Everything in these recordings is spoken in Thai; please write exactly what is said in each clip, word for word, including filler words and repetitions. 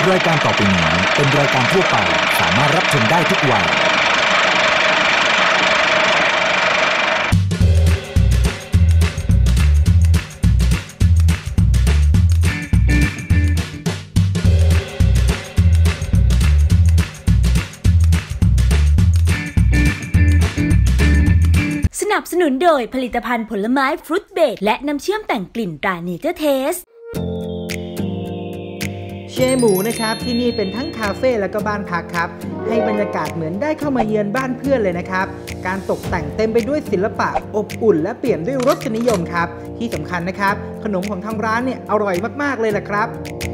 รายการต่อไปนี้เป็นรายการทั่วไปสามารถรับชมได้ทุกวัยสนับสนุนโดยผลิตภัณฑ์ผลไม้ฟรุตเบรดและน้ำเชื่อมแต่งกลิ่นตราเนเจอร์เทสเชหมูนะครับที่นี่เป็นทั้งคาเฟ่แล้วก็บ้านพักครับให้บรรยากาศเหมือนได้เข้ามาเยือนบ้านเพื่อนเลยนะครับการตกแต่งเต็มไปด้วยศิลปะอบอุ่นและเปี่ยมด้วยรสนิยมครับที่สำคัญนะครับขนมของทางร้านเนี่ยอร่อยมากๆเลยล่ะครับ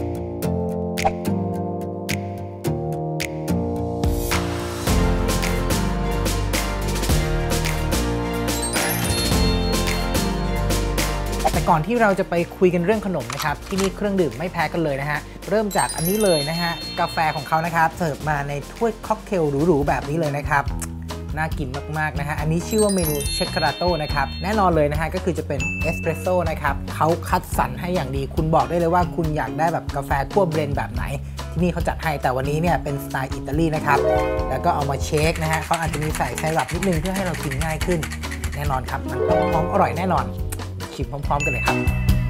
แต่ก่อนที่เราจะไปคุยกันเรื่องขนมนะครับที่นี่เครื่องดื่มไม่แพ้กันเลยนะฮะเริ่มจากอันนี้เลยนะฮะกาแฟของเขานะครับเสิร์ฟมาในถ้วยค็อกเทลหรูๆแบบนี้เลยนะครับน่ากินมากๆนะฮะอันนี้ชื่อว่าเมนูเชคคาราโต้นะครับแน่นอนเลยนะฮะก็คือจะเป็นเอสเปรสโซ่นะครับเขาคัดสรรให้อย่างดีคุณบอกได้เลยว่าคุณอยากได้แบบกาแฟคั่วเบรนด์แบบไหนที่นี่เขาจัดให้แต่วันนี้เนี่ยเป็นสไตล์อิตาลีนะครับแล้วก็เอามาเชคนะฮะเขาอาจจะมีใส่ไซรัปนิดนึงเพื่อให้เรากินง่ายขึ้นแน่นอนครับมันต้องหอมอร่อยแน่นอนชิมพร้อมๆกันเลยครับ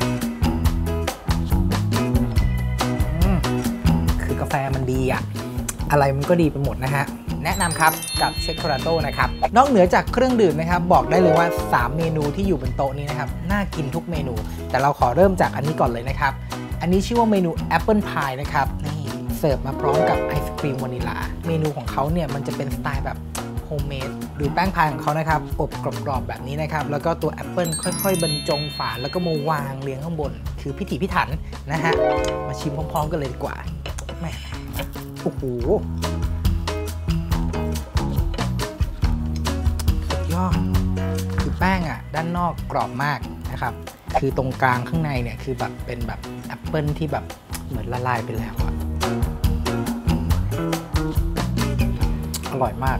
คือกาแฟมันดีอะอะไรมันก็ดีไปหมดนะฮะแนะนำครับกับเชคคาราโต้นะครับนอกเหนือจากเครื่องดื่มนะครับบอกได้เลยว่าสามเมนูที่อยู่บนโต๊ะนี้นะครับน่ากินทุกเมนูแต่เราขอเริ่มจากอันนี้ก่อนเลยนะครับอันนี้ชื่อว่าเมนูแอปเปิลพายนะครับนี่เสิร์ฟมาพร้อมกับไอศครีมวานิลาเมนูของเขาเนี่ยมันจะเป็นสไตล์แบบโฮมเมดหรือแป้งพายของเขานะครับอบกรอบๆแบบนี้นะครับแล้วก็ตัวแอปเปิลค่อยๆบรรจงฝานแล้วก็มาวางเรียงข้างบนคือพิถีพิถันนะฮะมาชิมพร้อมๆกันเลยดีกว่าแม่โอ้โหสุดยอดคือแป้งอ่ะด้านนอกกรอบมากนะครับคือตรงกลางข้างในเนี่ยคือแบบเป็นแบบแอปเปิลที่แบบเหมือนละลายไปแล้วอะอร่อยมาก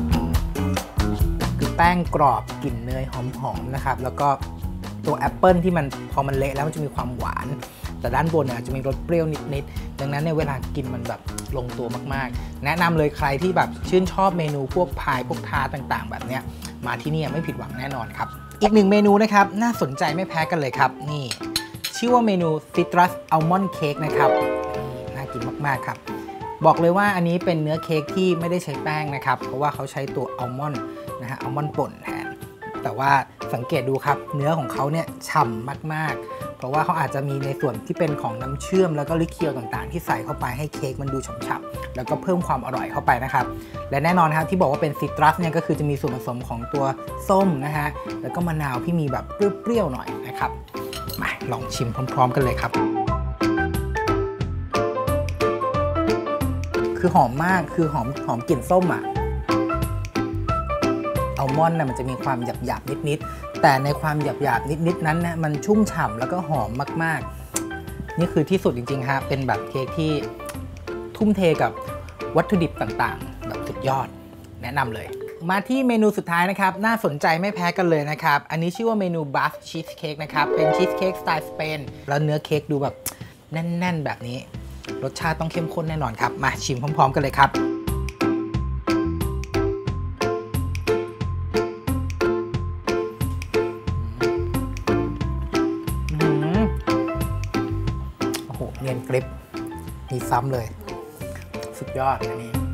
คือแป้งกรอบกลิ่นเนยหอมๆนะครับแล้วก็ตัวแอปเปิลที่มันพอมันเละแล้วมันจะมีความหวานแต่ด้านบนเนี่ยอาจจะมีรสเปรี้ยวนิดๆดังนั้นในเวลากินมันแบบลงตัวมากๆแนะนำเลยใครที่แบบชื่นชอบเมนูพวกพายพวกทาต่างๆแบบเนี้ยมาที่นี่ไม่ผิดหวังแน่นอนครับอีกหนึ่งเมนูนะครับน่าสนใจไม่แพ้กันเลยครับนี่ชื่อว่าเมนูซิตรัสอัลมอนด์เค้กนะครับน่ากินมากๆครับบอกเลยว่าอันนี้เป็นเนื้อเค้กที่ไม่ได้ใช้แป้งนะครับเพราะว่าเขาใช้ตัวอัลมอนด์นะฮะอัลมอนด์ป่นแทนแต่ว่าสังเกตดูครับเนื้อของเขาเนี่ยฉ่ำมากๆเพราะว่าเขาอาจจะมีในส่วนที่เป็นของน้ำเชื่อมแล้วก็ลิเคียวต่างๆที่ใส่เข้าไปให้เค้กมันดูฉ่ำๆแล้วก็เพิ่มความอร่อยเข้าไปนะครับและแน่นอนครับที่บอกว่าเป็นซิตรัสเนี่ยก็คือจะมีส่วนผสมของตัวส้มนะฮะแล้วก็มะนาวที่มีแบบเปรี้ยวๆหน่อยนะครับมาลองชิมพร้อมๆกันเลยครับคือหอมมากคือหอมหอมกลิ่นส้มอ่ะอัลมอนด์น่ะมันจะมีความหยาบๆนิดๆแต่ในความหยาบๆนิดๆนั้นนะมันชุ่มฉ่ำแล้วก็หอมมากๆนี่คือที่สุดจริงๆฮะเป็นแบบเค้กที่ทุ่มเทกับวัตถุดิบต่างๆแบบสุดยอดแนะนำเลยมาที่เมนูสุดท้ายนะครับน่าสนใจไม่แพ้กันเลยนะครับอันนี้ชื่อว่าเมนูบัฟชีสเค้กนะครับเป็นชีสเค้กสไตล์สเปนแล้วเนื้อเค้กดูแบบแน่นๆแบบนี้รสชาติต้องเข้มข้นแน่นอนครับมาชิมพร้อมๆกันเลยครับโอ้โหเนียนกริบมีซ้ำเลยสุดยอดอันนี้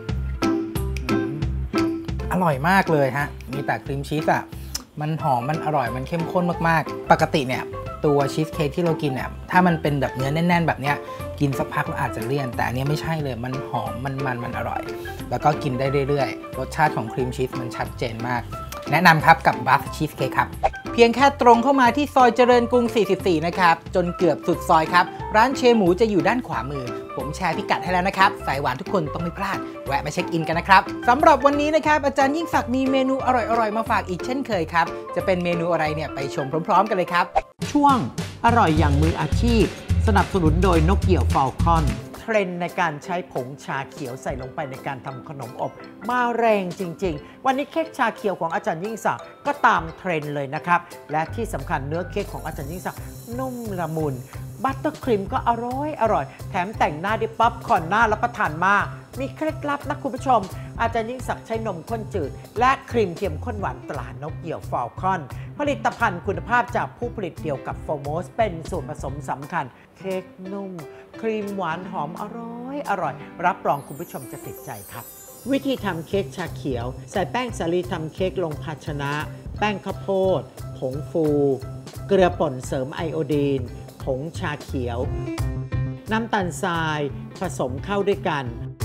อร่อยมากเลยฮะมีแต่ครีมชีสอ่ะมันหอมมันอร่อยมันเข้มข้นมากๆปกติเนี่ยตัวชีสเค้กที่เรากินเนี่ยถ้ามันเป็นแบบเนื้อแน่นๆแบบเนี้ยกินสักพักแล้วอาจจะเลี่ยนแต่อันนี้ไม่ใช่เลยมันหอมมันมันมันอร่อยแล้วก็กินได้เรื่อยๆรสชาติของครีมชีสมันชัดเจนมากแนะนำครับกับบัฟชีสเค้กครับเพียงแค่ตรงเข้ามาที่ซอยเจริญกรุงสี่สิบสี่นะครับจนเกือบสุดซอยครับร้านเชหมูจะอยู่ด้านขวามือผมแชร์พิกัดให้แล้วนะครับสายหวานทุกคนต้องไม่พลาดแวะมาเช็คอินกันนะครับสำหรับวันนี้นะครับอาจารย์ยิ่งศักดิ์มีเมนูอร่อยๆมาฝากอีกเช่นเคยครับจะเป็นเมนูอะไรเนี่ยไปชมพร้อมๆกันเลยครับช่วงอร่อยอย่างมืออาชีพสนับสนุนโดยนกเกี่ยวฟอลคอนเทรนด์ในการใช้ผงชาเขียวใส่ลงไปในการทำขนมอบมาแรงจริงๆวันนี้เค้กชาเขียวของอาจารย์ยิ่งศักดิ์ก็ตามเทรนด์เลยนะครับและที่สำคัญเนื้อเค้กของอาจารย์ยิ่งศักดิ์นุ่มละมุนบัตเตอร์ครีมก็อร่อยอร่อยแถมแต่งหน้าด้วยป๊อปคอร์นหน้ารับประทานมากมีเคล็ดลับนะคุณผู้ชมอาจารย์ยิ่งศักดิ์ใช้นมข้นจืดและครีมเทียมข้นหวานตรานกเหยี่ยวฟอลคอนผลิตภัณฑ์คุณภาพจากผู้ผลิตเดียวกับโฟโมสเป็นส่วนผสมสำคัญเค้กนุ่มครีมหวานหอมอร่อยอร่อยรับรองคุณผู้ชมจะติดใจครับวิธีทำเค้กชาเขียวใส่แป้งสาลีทำเค้กลงภาชนะแป้งข้าวโพดผงฟูเกลือป่นเสริมไอโอดีนผงชาเขียวน้ำตาลทรายผสมเข้าด้วยกัน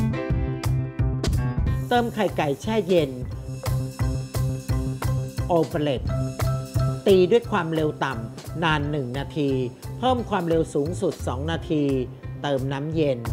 เติมไข่ไก่แช่เย็นโอเปเรตตีด้วยความเร็วต่ำนานหนึ่งนาทีเพิ่มความเร็วสูงสุดสองนาทีเติมน้ำเย็น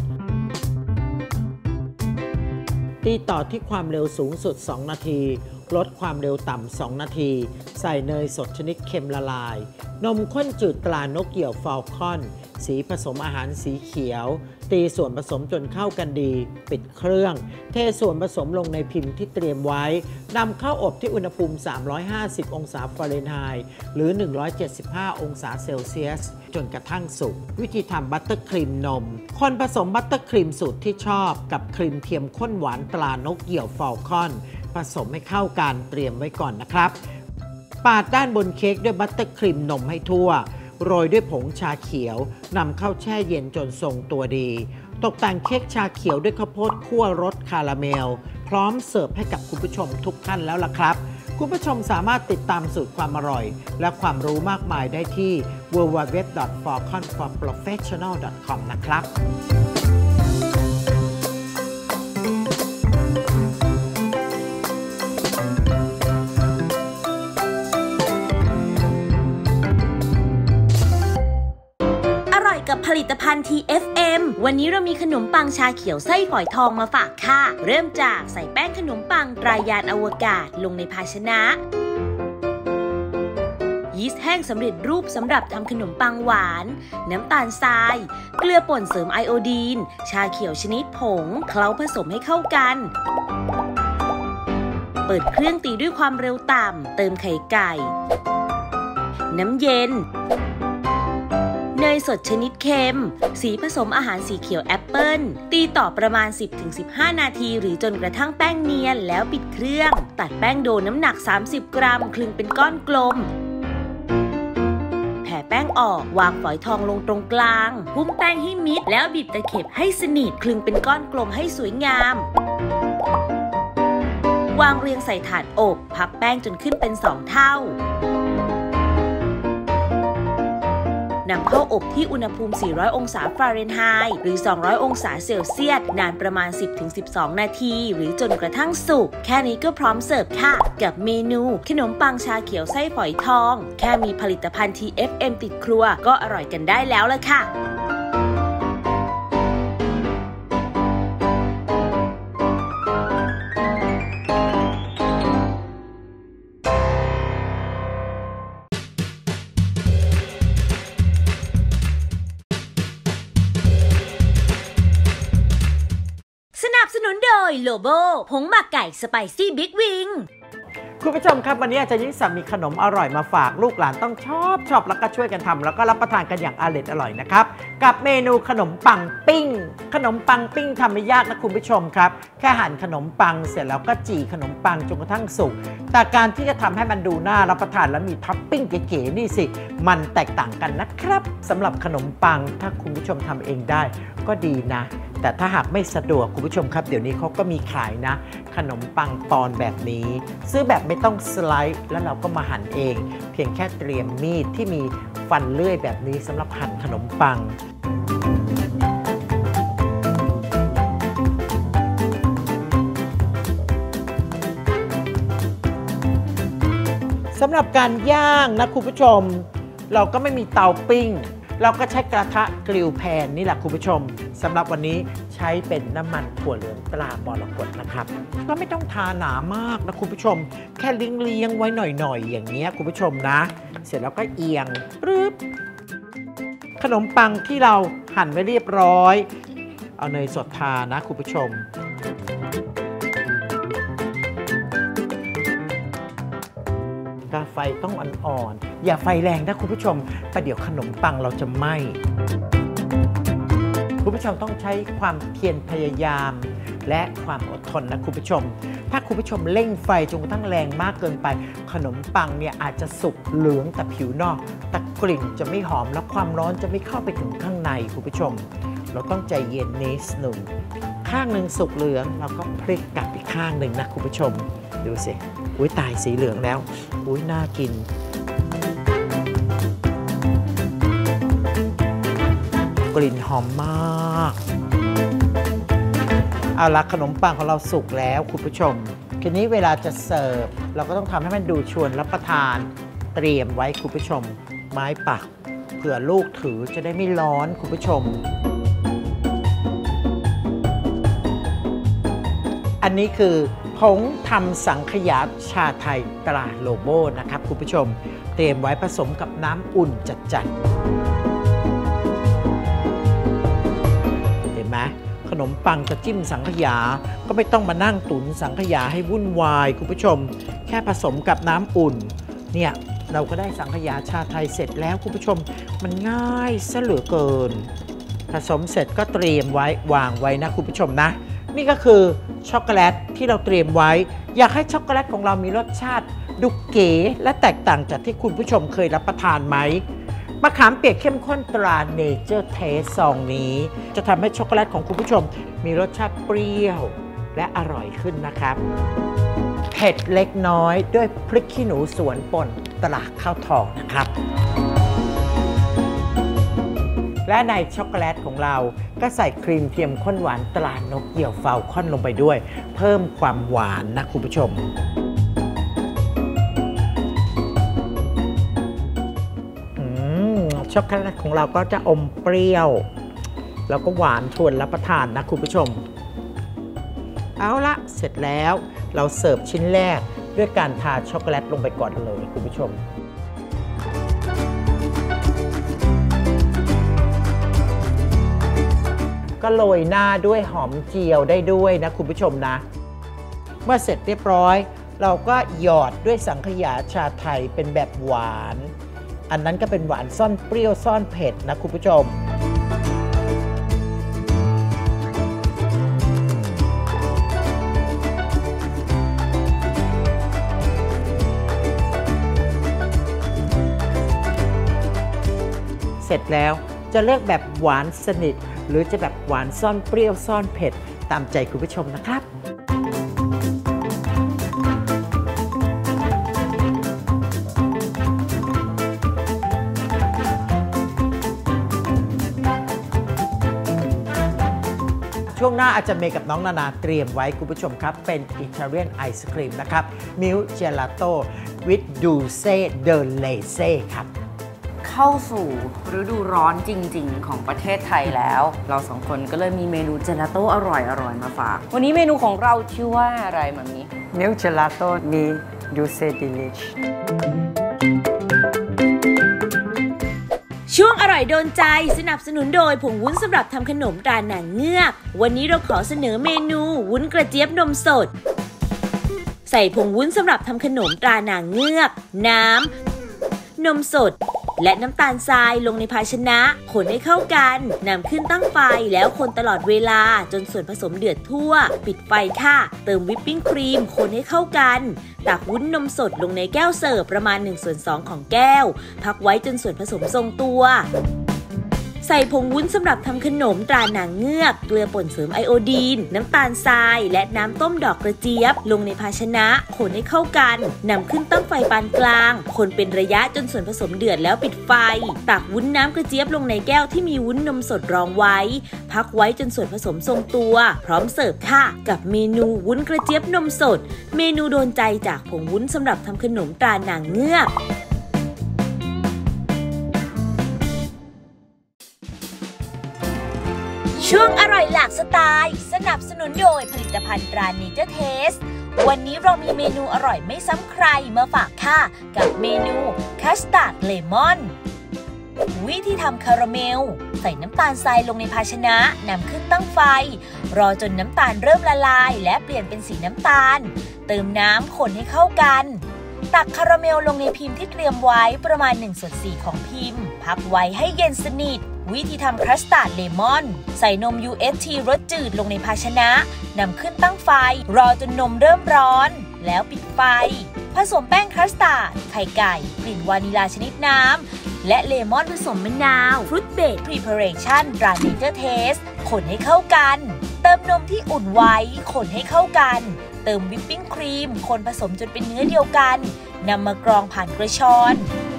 ตีต่อที่ความเร็วสูงสุดสองนาทีลดความเร็วต่ำสองนาทีใส่เนยสดชนิดเค็มละลายนมข้นจืดตรานกเหยี่ยวฟอลคอนสีผสมอาหารสีเขียวตีส่วนผสมจนเข้ากันดีปิดเครื่องเทส่วนผสมลงในพิมพ์ที่เตรียมไว้นำเข้าอบที่อุณหภูมิสามร้อยห้าสิบองศาฟาเรนไฮต์หรือหนึ่งร้อยเจ็ดสิบห้าองศาเซลเซียสจนกระทั่งสุกวิธีทำบัตเตอร์ครีมนมคนผสมบัตเตอร์ครีมสูตรที่ชอบกับครีมเทียมข้นหวานตรานกเหยี่ยวฟอลคอนผสมให้เข้ากันเตรียมไว้ก่อนนะครับปาดด้านบนเค้กด้วยบัตเตอร์ครีมนมให้ทั่วโรยด้วยผงชาเขียวนำเข้าแช่เย็นจนทรงตัวดีตกแต่งเค้กชาเขียวด้วยข้าวโพดคั่วรสคาราเมลพร้อมเสิร์ฟให้กับคุณผู้ชมทุกท่านแล้วล่ะครับคุณผู้ชมสามารถติดตามสูตรความอร่อยและความรู้มากมายได้ที่ ดับเบิลยู ดับเบิลยู ดับเบิลยู ดอท ฟอลคอน ฟอร์ โปรเฟสชั่นอล ดอท คอม นะครับกับผลิตภัณฑ์ ที เอฟ เอ็ม วันนี้เรามีขนมปังชาเขียวไส้ฝอยทองมาฝากค่ะเริ่มจากใส่แป้งขนมปังตรายานอวกาศลงในภาชนะยีสต์แห้งสำเร็จรูปสำหรับทำขนมปังหวานน้ำตาลทรายเกลือป่นเสริมไอโอดีนชาเขียวชนิดผงเคล้าผสมให้เข้ากันเปิดเครื่องตีด้วยความเร็วต่ำเติมไข่ไก่น้ำเย็นเนยสดชนิดเค็มสีผสมอาหารสีเขียวแอปเปิ้ลตีต่อประมาณ สิบถึงสิบห้า นาทีหรือจนกระทั่งแป้งเนียนแล้วปิดเครื่องตัดแป้งโดน้ำหนักสามสิบกรัมคลึงเป็นก้อนกลมแผ่แป้งออกวางฝอยทองลงตรงกลางหุ้มแป้งให้มิดแล้วบีบตะเข็บให้สนิทคลึงเป็นก้อนกลมให้สวยงามวางเรียงใส่ถาดอบพับแป้งจนขึ้นเป็นสองเท่านำเข้าอบที่อุณหภูมิ สี่ร้อย องศาฟาเรนไฮต์หรือ สองร้อย องศาเซลเซียสนานประมาณ สิบถึงสิบสอง นาทีหรือจนกระทั่งสุกแค่นี้ก็พร้อมเสิร์ฟค่ะกับเมนูขนมปังชาเขียวไส้ฝอยทองแค่มีผลิตภัณฑ์ ที เอฟ เอ็ม ติดครัวก็อร่อยกันได้แล้วล่ะค่ะสนับสนุนโดยโลโบผงหมักไก่สไปซี่บิ๊กวิงคุณผู้ชมครับวันนี้อาจารย์ยิ่งศักดิ์มีขนมอร่อยมาฝากลูกหลานต้องชอบชอบแล้วก็ช่วยกันทำแล้วก็รับประทานกันอย่างอร่อยอร่อยนะครับกับเมนูขนมปังปิ้งขนมปังปิ้งทำไม่ยากนะคุณผู้ชมครับแค่หั่นขนมปังเสร็จแล้วก็จี่ขนมปังจนกระทั่งสุกแต่การที่จะทำให้มันดูน่ารับประทานแล้วมีท็อปปิ้งเก๋ๆนี่สิมันแตกต่างกันนะครับสำหรับขนมปังถ้าคุณผู้ชมทำเองได้ก็ดีนะแต่ถ้าหากไม่สะดวกคุณผู้ชมครับเดี๋ยวนี้เขาก็มีขายนะขนมปังปอนแบบนี้ซื้อแบบไม่ต้องสไลด์แล้วเราก็มาหั่นเองเพียงแค่เตรียมมีดที่มีฟันเลื่อยแบบนี้สำหรับหั่นขนมปังสำหรับการย่างนะคุณผู้ชมเราก็ไม่มีเตาปิ้งเราก็ใช้กระทะกริลแพนนี่แหละคุณผู้ชมสำหรับวันนี้ใช้เป็นน้ำมันถั่วเหลืองตรามรกตนะครับก็ไม่ต้องทาหนามากนะคุณผู้ชมแค่เลี้ยงๆไว้หน่อยๆอย่างเงี้ยคุณผู้ชมนะเสร็จแล้วก็เอียงปึ๊บขนมปังที่เราหั่นไว้เรียบร้อยเอาเนยสดทานะคุณผู้ชมก็ไฟต้องอ่อนๆอย่าไฟแรงนะคุณผู้ชมประเดี๋ยวขนมปังเราจะไหม้คุณผู้ชมต้องใช้ความเพียรพยายามและความอดทนนะคุณผู้ชมถ้าคุณผู้ชมเร่งไฟจนกระทั่งแรงมากเกินไปขนมปังเนี่ยอาจจะสุกเหลืองแต่ผิวนอกแต่กลิ่นจะไม่หอมและความร้อนจะไม่เข้าไปถึงข้างในคุณผู้ชมเราต้องใจเย็นนิดหนึ่งข้างหนึ่งสุกเหลืองเราก็พลิกกลับอีกข้างหนึ่งนะคุณผู้ชมดูสิอุ้ยตายสีเหลืองแล้วอุ้ยน่ากินกลิ่นหอมมากเอาละขนมปังของเราสุกแล้วคุณผู้ชมทีนี้เวลาจะเสิร์ฟเราก็ต้องทำให้มันดูชวนรับประทานเตรียมไว้คุณผู้ชมไม้ปักเผื่อลูกถือจะได้ไม่ร้อนคุณผู้ชมอันนี้คือผงทำสังขยาชาไทยตราโลโบนะครับคุณผู้ชมเตรียมไว้ผสมกับน้ำอุ่นจัดๆเห็นไหมขนมปังจะจิ้มสังขยาก็ไม่ต้องมานั่งตุ๋นสังขยาให้วุ่นวายคุณผู้ชมแค่ผสมกับน้ำอุ่นเนี่ยเราก็ได้สังขยาชาไทยเสร็จแล้วคุณผู้ชมมันง่ายซะเหลือเกินผสมเสร็จก็เตรียมไว้วางไว้นะคุณผู้ชมนะนี่ก็คือช็อกโกแลตที่เราเตรียมไว้อยากให้ช็อกโกแลตของเรามีรสชาติดูเก๋และแตกต่างจากที่คุณผู้ชมเคยรับประทานไหมมะขามเปียกเข้มข้นตราเนเจอร์เทสซองนี้จะทำให้ช็อกโกแลตของคุณผู้ชมมีรสชาติเปรี้ยวและอร่อยขึ้นนะครับเผ็ดเล็กน้อยด้วยพริกขี้หนูสวนป่นตราข้าวทองนะครับและในช็อกโกแลตของเราก็ใส่ครีมเทียมข้นหวานตรานกเหยี่ยวฟาวคอนลงไปด้วยเพิ่มความหวานนะคุณผู้ชมช็อกโกแลตของเราก็จะอมเปรี้ยวแล้วก็หวานชวนรับประทานนะคุณผู้ชมเอาละเสร็จแล้วเราเสิร์ฟชิ้นแรกด้วยการทาช็อกโกแลตลงไปก่อนเลยคุณผู้ชมก็โรยหน้าด้วยหอมเจียวได้ด้วยนะคุณผู้ชมนะเมื่อเสร็จเรียบร้อยเราก็หยอดด้วยสังขยาชาไทยเป็นแบบหวานอันนั้นก็เป็นหวานซ่อนเปรี้ยวซ่อนเผ็ดนะคุณผู้ชมเสร็จแล้วจะเลือกแบบหวานสนิทหรือจะแบบหวานซ่อนเปรี้ยวซ่อนเผ็ดตามใจคุณผู้ชมนะครับช่วงหน้าอาจารย์เมย์กับน้องนานาเตรียมไว้คุณผู้ชมครับเป็นอิตาเลียนไอศครีมนะครับมิลเจลาโต้วิดดูเซ่เดเลเซ่ครับเข้าสู่ฤดูร้อนจริงๆของประเทศไทยแล้วเราสองคนก็เลยมีเมนูเจลาโต้อร่อยๆมาฝากวันนี้เมนูของเราชื่อว่าอะไรแบบนี้มิลเจลาโต้มีดูเซ่ดิลิชช่วงอร่อยโดนใจสนับสนุนโดยผงวุ้นสำหรับทำขนมตราหนังเงือกวันนี้เราขอเสนอเมนูวุ้นกระเจี๊ยบนมสดใส่ผงวุ้นสำหรับทำขนมตราหนังเงือกน้ำนมสดและน้ำตาลทรายลงในภาชนะคนให้เข้ากันนำขึ้นตั้งไฟแล้วคนตลอดเวลาจนส่วนผสมเดือดทั่วปิดไฟค่ะเติมวิปปิ้งครีมคนให้เข้ากันตักวุ้นนมสดลงในแก้วเสิร์ฟประมาณหนึ่งส่วนสองของแก้วพักไว้จนส่วนผสมทรงตัวใส่ผงวุ้นสำหรับทำขนมตราหนังเงือกเกลือป่นเสริมไอโอดีนน้ำตาลทรายและน้ำต้มดอกกระเจี๊ยบลงในภาชนะคนให้เข้ากันนำขึ้นตั้งไฟปานกลางคนเป็นระยะจนส่วนผสมเดือดแล้วปิดไฟตักวุ้นน้ำกระเจี๊ยบลงในแก้วที่มีวุ้นนมสดรองไว้พักไว้จนส่วนผสมทรงตัวพร้อมเสิร์ฟค่ะกับเมนูวุ้นกระเจี๊ยบนมสดเมนูโดนใจจากผงวุ้นสำหรับทำขนมตราหนังเงือกช่วงอร่อยหลากสไตล์สนับสนุนโดยผลิตภัณฑ์ตราเนเจอร์เทสวันนี้เรามีเมนูอร่อยไม่ซ้ำใครมาฝากค่ะกับเมนูคัสตาร์ดเลมอนวิธีทำคาราเมลใส่น้ำตาลทรายลงในภาชนะนำขึ้นตั้งไฟรอจนน้ำตาลเริ่มละลายและเปลี่ยนเป็นสีน้ำตาลเติมน้ำคนให้เข้ากันตักคาราเมลลงในพิมพ์ที่เตรียมไว้ประมาณหนึ่งส่วนสี่ของพิมพ์พักไว้ให้เย็นสนิทวิธีทำคัสตาร์ดเลมอนใส่นม ยู เอช ที รสจืดลงในภาชนะนำขึ้นตั้งไฟรอจนนมเริ่มร้อนแล้วปิดไฟผสมแป้งคัสตาร์ดไข่ไก่กลิ่นวานิลาชนิดน้ำและเลมอนผสมมะนาวฟรุตเบรดพรีเพาเรชั่นราเนเจอร์เทสคนให้เข้ากันเติมนมที่อุ่นไว้คนให้เข้ากันเติมวิปปิ้งครีมคนผสมจนเป็นเนื้อเดียวกันนำมากรองผ่านกระชอน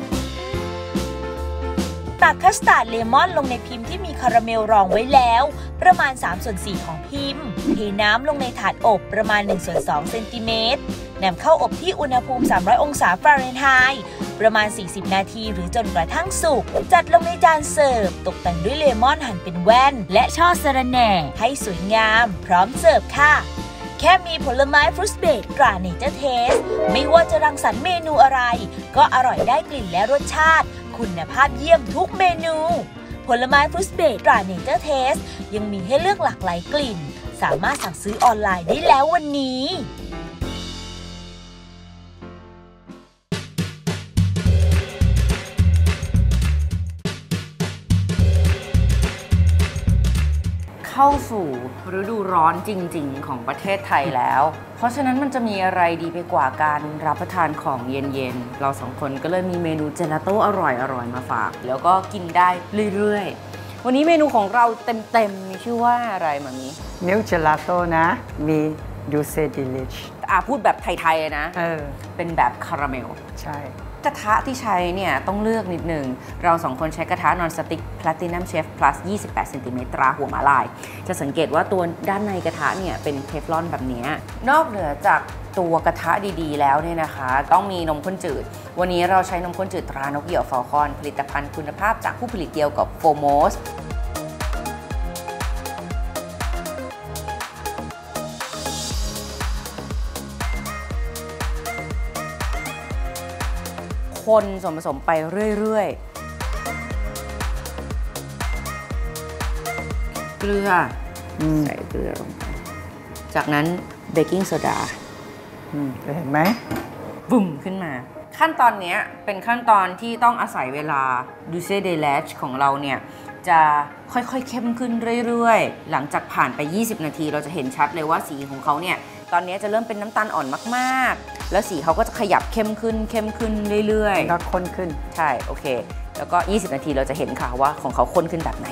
ตักคัสตาร์ดเลมอนลงในพิมพ์ที่มีคาราเมลรองไว้แล้วประมาณสามส่วนสี่ของพิมพ์เทน้ำลงในถาดอบประมาณหนึ่งส่วนสองเซนติเมตรนำเข้าอบที่อุณหภูมิสามร้อยองศาฟาเรนไฮต์ประมาณสี่สิบนาทีหรือจนกระทั่งสุกจัดลงในจานเสิร์ฟตกแต่งด้วยเลมอนหั่นเป็นแว่นและช่อสะระแหน่ให้สวยงามพร้อมเสิร์ฟค่ะแค่มีผลไม้ฟรุตเบรดตราเนเจอร์เทสไม่ว่าจะรังสรรค์เมนูอะไรก็อร่อยได้กลิ่นและรสชาติคุณภาพเยี่ยมทุกเมนูผลไม้ฟรุตเบรดตราเนเจอร์เทสยังมีให้เลือกหลากหลายกลิ่นสามารถสั่งซื้อออนไลน์ได้แล้ววันนี้เข้าสู่ฤดูร้อนจริงๆของประเทศไทยแล้วเพราะฉะนั้นมันจะมีอะไรดีไปกว่าการรับประทานของเย็นๆเราสองคนก็เลยมีเมนูเจลาโต้อร่อยๆมาฝากแล้วก็กินได้เรื่อยๆวันนี้เมนูของเราเต็มๆมีชื่อว่าอะไรมามีมิลค์เจลาโต้นะมีดูเซดิลิชอ่ะพูดแบบไทยๆนะเออเป็นแบบคาราเมลใช่กระทะที่ใช้เนี่ยต้องเลือกนิดนึงเราสองคนใช้กระทะนอนสติ๊ก Platinum Chef Plus ยี่สิบแปดเซนติเมตรตราหัวหมาลายจะสังเกตว่าตัวด้านในกระทะเนี่ยเป็นเทฟลอนแบบนี้นอกเหนือจากตัวกระทะดีๆแล้วเนี่ยนะคะต้องมีนมข้นจืดวันนี้เราใช้นมข้นจืดตรานกเหยี่ยวฟอลคอนผลิตภัณฑ์คุณภาพจากผู้ผลิตเดียวกับโฟโมสคนส่วนผสมไปเรื่อยๆเกลือใส่เกลือลงไปจากนั้นเบกกิ้งโซดาเห็นไหมบุ่มขึ้นมาขั้นตอนนี้เป็นขั้นตอนที่ต้องอาศัยเวลาดูเซเดลชของเราเนี่ยจะค่อยๆเข้มขึ้นเรื่อยๆหลังจากผ่านไปยี่สิบนาทีเราจะเห็นชัดเลยว่าสีของเขาเนี่ยตอนนี้จะเริ่มเป็นน้ำตาลอ่อนมากๆแล้วสีเขาก็จะขยับเข้มขึ้นเข้มขึ้นเรื่อยๆก็ข้นขึ้นใช่โอเคแล้วก็ยี่สิบนาทีเราจะเห็นค่ะว่าของเขาข้นขึ้นแบบไหน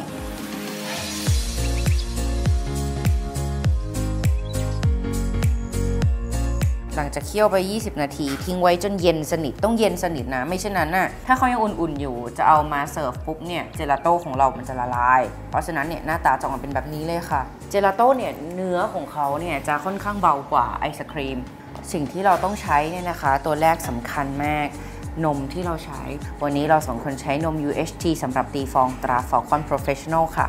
หลังจากเคี่ยวไปยี่สิบนาทีทิ้งไว้จนเย็นสนิทต้องเย็นสนิทนะไม่เช่นนั้นน่ะถ้าเขายังอุ่นๆอยู่จะเอามาเสิร์ฟปุ๊บเนี่ยเจลาโต้ของเรามันจะละลายเพราะฉะนั้นเนี่ยหน้าตาจะออกมาเป็นแบบนี้เลยค่ะเจลาโต้เนี่ยเนื้อของเขาเนี่ยจะค่อนข้างเบากว่าไอศครีมสิ่งที่เราต้องใช้เนี่ยนะคะตัวแรกสำคัญมากนมที่เราใช้วันนี้เราสองคนใช้นม ยู เอช ที สำหรับตีฟองตรา Falcon Professional ค่ะ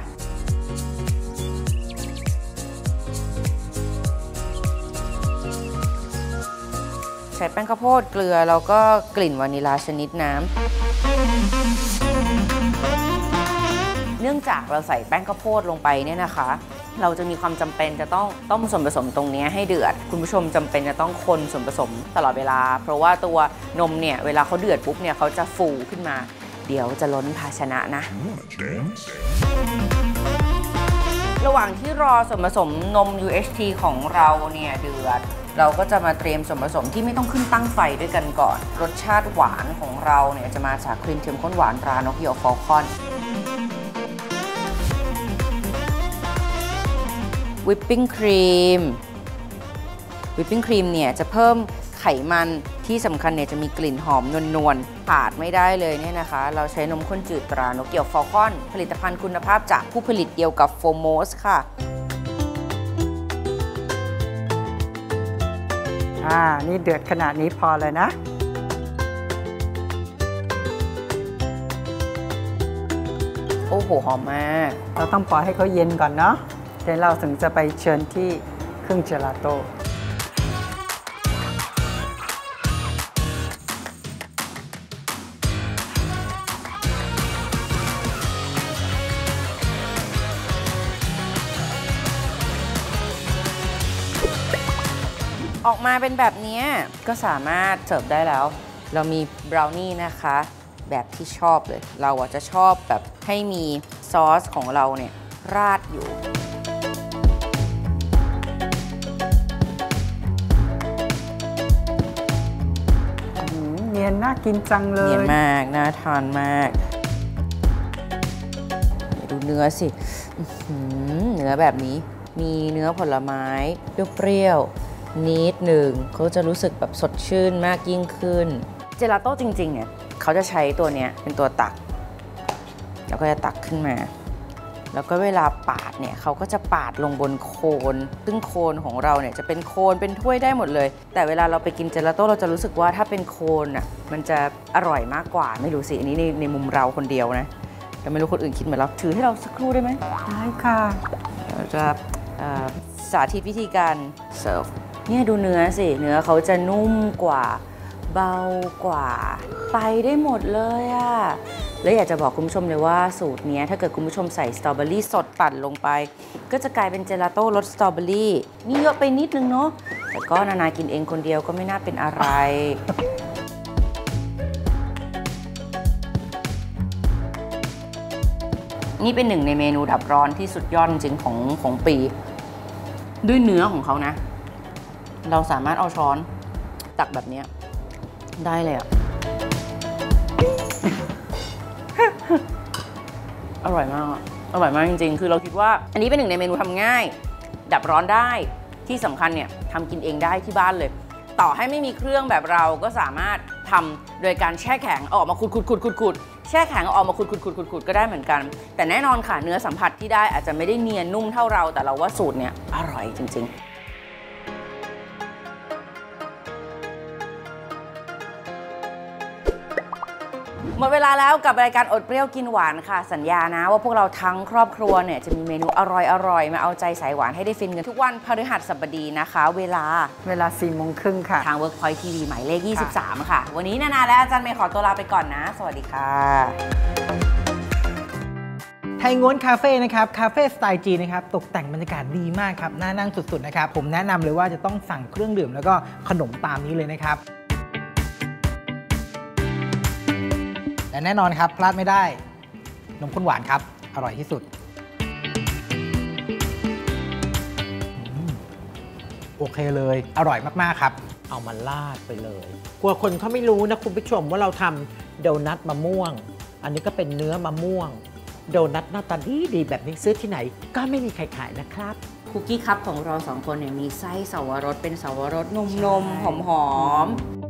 ใช้แป้งข้าวโพดเกลือแล้วก็กลิ่นวานิลาชนิดน้ำเนื่องจากเราใส่แป้งข้าวโพดลงไปเนี่ยนะคะเราจะมีความจำเป็นจะต้องต้มส่วนผสมตรงนี้ให้เดือดคุณผู้ชมจำเป็นจะต้องคนส่วนผสมตลอดเวลาเพราะว่าตัวนมเนี่ยเวลาเขาเดือดปุ๊บเนี่ยเขาจะฟูขึ้นมาเดี๋ยวจะล้นภาชนะนะระหว่างที่รอส่วนผสมนม ยู เอช ที ของเราเนี่ยเดือดเราก็จะมาเตรียมส่วนผสมที่ไม่ต้องขึ้นตั้งไฟด้วยกันก่อนรสชาติหวานของเราเนี่ยจะมาจากครีมเทียมข้นหวานตรานกเหยี่ยวฟอลคอนวิปปิ้งครีมวิปปิ้งครีมเนี่ยจะเพิ่มไขมันที่สำคัญเนี่ยจะมีกลิ่นหอมนวลๆขาดไม่ได้เลยเนี่ยนะคะเราใช้นมข้นจืดตรานกเหยี่ยวฟอลคอนผลิตภัณฑ์คุณภาพจากผู้ผลิตเดียวกับโฟโมสค่ะอ่านี่เดือดขนาดนี้พอเลยนะโอ้โหหอมมากเราต้องปล่อยให้เขาเย็นก่อนเนาะเดี๋ยวเราถึงจะไปเชิญที่เครื่องเจลาโต้ออกมาเป็นแบบนี้ก็สามารถเสิร์ฟได้แล้ว เรามีบราวนี่นะคะแบบที่ชอบเลยเราอ่ะจะชอบแบบให้มีซอสของเราเนี่ยราดอยู่เนียนน่ากินจังเลยเนียนมากน่าทานมากดูเนื้อสิเนื้อแบบนี้มีเนื้อผลไม้เปรี้ยวๆนิดหนึ่งเขาจะรู้สึกแบบสดชื่นมากยิ่งขึ้นเจลาโต้จริงๆเนี่ยเขาจะใช้ตัวเนี้ยเป็นตัวตักแล้วก็จะตักขึ้นมาแล้วก็เวลาปาดเนี่ยเขาก็จะปาดลงบนโคนซึ่งโคนของเราเนี่ยจะเป็นโคนเป็นถ้วยได้หมดเลยแต่เวลาเราไปกินเจลาโต้เราจะรู้สึกว่าถ้าเป็นโคนอ่ะมันจะอร่อยมากกว่าไม่รู้สิอันนี้ในในมุมเราคนเดียวนะแต่ไม่รู้คนอื่นคิดเหมือนเราถือให้เราสักครู่ได้ไหมได้ค่ะเราจะสาธิตวิธีการเสิร์ฟเนี่ยดูเนื้อสิเนื้อเขาจะนุ่มกว่าเบากว่าไปได้หมดเลยอะและอยากจะบอกคุณผู้ชมเลยว่าสูตรนี้ถ้าเกิดคุณผู้ชมใส่สตรอเบอรี่สดปั่นลงไปก็จะกลายเป็นเจลาโต้รสสตรอเบอรี่นี่เยอะไปนิดนึงเนาะแต่ก็นานากินเองคนเดียวก็ไม่น่าเป็นอะไร นี่เป็นหนึ่งในเมนูดับร้อนที่สุดยอดจริงของของปีด้วยเนื้อของเขานะเราสามารถเอาช้อนตักแบบนี้ได้เลยอะอร่อยมากอร่อยมากจริงๆคือเราคิดว่าอันนี้เป็นหนึ่งในเมนูทำง่ายดับร้อนได้ที่สำคัญเนี่ยทำกินเองได้ที่บ้านเลยต่อให้ไม่มีเครื่องแบบเราก็สามารถทำโดยการแช่แข็งออกมาขุดขุดขุดขุดขุดแช่แข็งออกมาขุดขุดขุดขุดขุดก็ได้เหมือนกันแต่แน่นอนค่ะเนื้อสัมผัสที่ได้อาจจะไม่ได้เนียนนุ่มเท่าเราแต่เราว่าสูตรเนี่ยอร่อยจริงๆหมดเวลาแล้วกับรายการอดเปรี้ยวกินหวานค่ะสัญญานะว่าพวกเราทั้งครอบครัวเนี่ยจะมีเมนูอร่อยๆมาเอาใจสายหวานให้ได้ฟินกันทุกวันพฤหัสบดีนะคะเวลาเวลาสี่โมงครึ่งค่ะทาง Workpoint ที วี หมายเลขยี่สิบสามค่ะวันนี้นานาและอาจารย์เมย์ขอตัวลาไปก่อนนะสวัสดีค่ะไทยง้วนคาเฟ่นะครับคาเฟ่สไตล์จีนนะครับตกแต่งบรรยากาศดีมากครับน่านั่งสุดๆนะครับผมแนะนำเลยว่าจะต้องสั่งเครื่องดื่มแล้วก็ขนมตามนี้เลยนะครับและแน่นอนครับพลาดไม่ได้นมข้นหวานครับอร่อยที่สุดโอเคเลยอร่อยมากๆครับเอามาลาดไปเลยกลัวคนเขาไม่รู้นะคุณผู้ชมว่าเราทำโดนัทมะม่วงอันนี้ก็เป็นเนื้อมะม่วงโดนัทหน้าตาดีดีแบบนี้ซื้อที่ไหนก็ไม่มีใครขายนะครับคุกกี้คัพของเราสองคนเนี่ยมีไส้สาวรสเป็นสาวรสนมๆหอมๆ